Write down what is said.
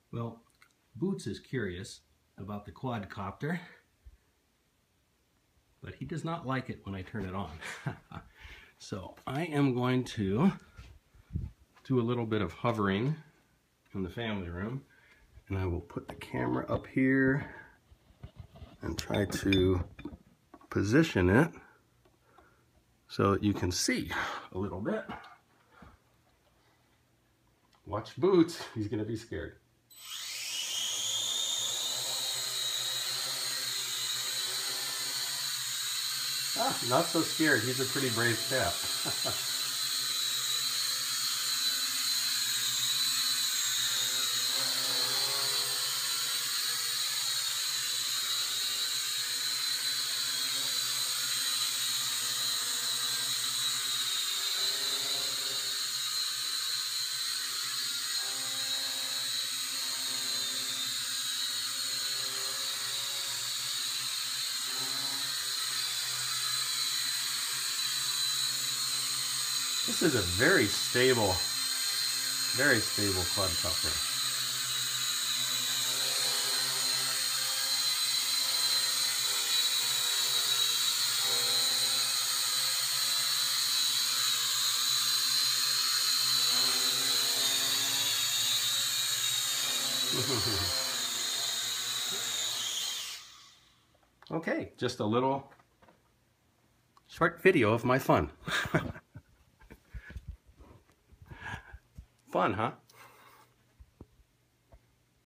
Well, Boots is curious about the quadcopter, but he does not like it when I turn it on. So I am going to do a little bit of hovering in the family room, and I will put the camera up here and try to position it so that you can see a little bit. Watch Boots, he's gonna be scared. Ah, not so scared. He's a pretty brave cat. This is a very stable quadcopter. Okay, just a little short video of my fun. Fun, huh?